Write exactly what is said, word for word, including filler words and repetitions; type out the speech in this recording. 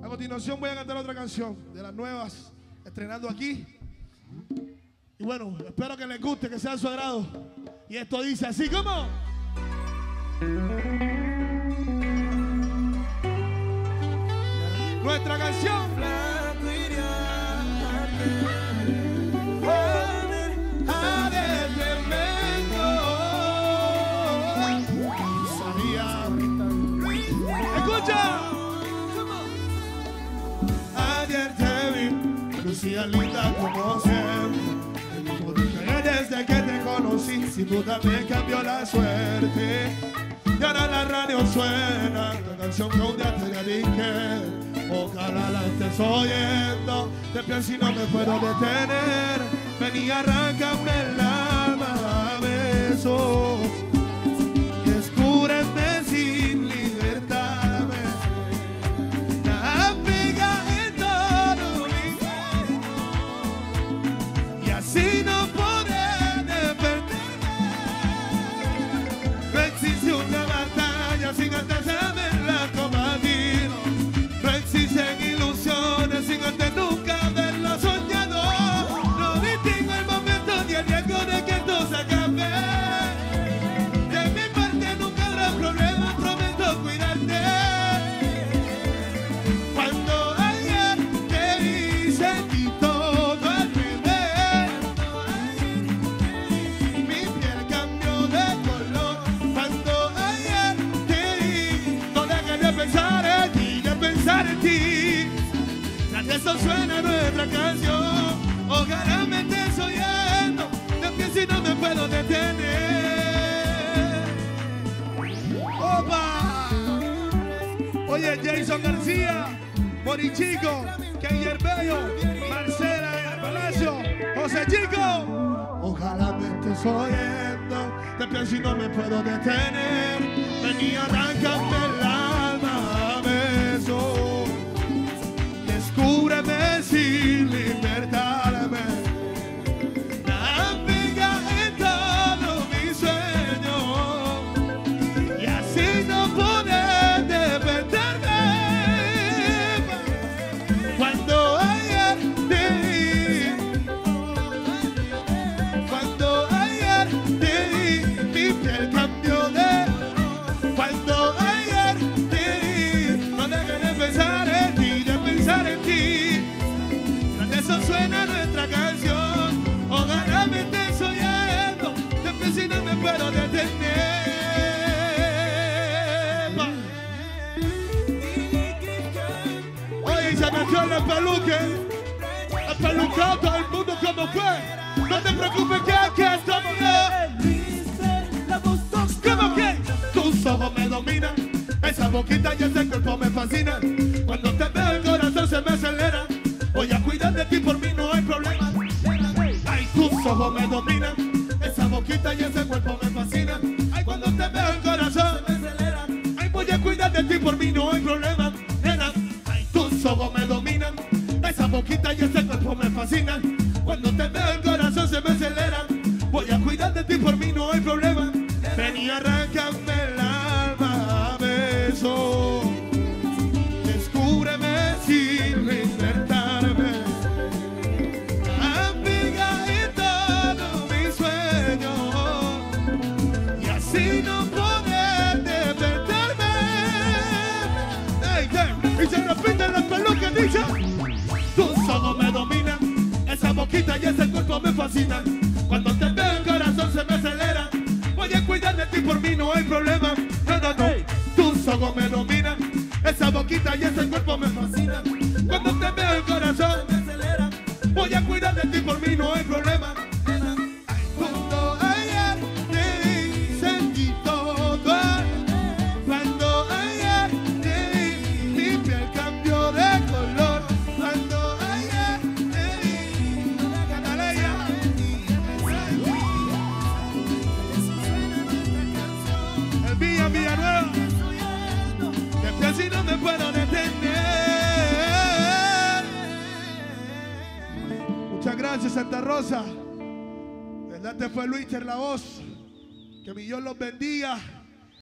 continuación voy a cantar otra canción de las nuevas, estrenando aquí. Y bueno, espero que les guste, que sea de su agrado. Y esto dice así como... Nuestra canción. Escucha. Ayer te vi, lucía linda como siempre. Desde que te conocí, sin duda me cambió la suerte. Y ahora la radio suena la canción que un día te dediqué. Ojalá la estés oyendo, te pienso y no me puedo detener. Ven y arráncame el alma a besos y descúbreme sin libertarme. Navega en todo mi cuerpo y así no podré despertarme. No existe una batalla sin antes haberla combatido. No existen ilusiones sin antes nunca haberla soñado. No distingo el momento ni el riesgo de que esto se acabe. De mi parte nunca habrá problema, prometo cuidarte. Cuando ayer te vi sentí todo al revés. Mi piel cambió de color. Cuando ayer te vi, no dejé de pensar en ti, de pensar en ti. Tras eso suena nuestra canción. Ojalá me estés oyendo, de que si no me puedo detener. ¡Opa! Oye, Jason García, Morichico, Keyer Bello, Marcela Palacio, José Chico. Ojalá me estés oyendo, te pienso y no me puedo detener. Ven y arráncame el alma a besos. Descúbreme sin libertarme. Navega en todo mi sueño y así no poder despertarme. Cuando ayer te vi, cuando ayer te vi, mi piel cambió de. Cuando ayer te vi, no dejé de pensar en ti, de pensar en ti. Tras eso suena nuestra canción. Ojalá me estés oyendo, de si no me puedo detener. Oye, se metió el peluque, el pelucado, todo el mundo como fue. No te preocupes que aquí estamos bien. ¿Cómo que? Tus ojos me dominan, esa boquita y ese cuerpo me fascinan. Cuando te veo el corazón se me acelera. Voy a cuidar de ti, por mí no hay problema. Ay, tus ojos me dominan, esa boquita y ese cuerpo me fascinan. Ay, cuando te veo el corazón se me acelera. Ay, voy a cuidar de ti, por mí no hay problema. Nena, ay, tus ojos me dominan, esa boquita y ese cuerpo me fascinan. Cuando te veo el corazón se me acelera. Voy a cuidar de ti, por mí no hay problema. Ven y arráncame el alma a besos. Descúbreme sin libertarme. Amiga en todo mi sueño y así no poder despertarme. Hey, hey. Y se repiten las pelucas, dice. Tus ojos me dominan, esa boquita y ese cuerpo me fascinan. Cuando te veo el corazón se me acelera. Voy a cuidar de ti, por mí no hay problema. No, no, no. Tus ojos me dominan, esa boquita y ese cuerpo me fascinan. Cuando te veo el corazón me acelera. Voy a cuidar de ti, por mí no hay problema. Cuando ayer te vi sentí todo. Cuando ayer te vi mi piel cambió de color. Cuando ayer te vi, dale ya. El Villa Villanueva, te pienso y no me puedo detener. Muchas gracias, Santa Rosa. Verdad te fue Luis la voz. Que mi Dios los bendiga.